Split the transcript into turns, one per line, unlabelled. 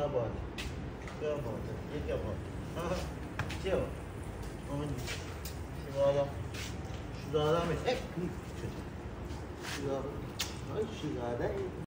बात है, क्या बात है, ये क्या बात है। हाँ क्या अमन जी शिजादा शिजादा में शिजादा शिजादा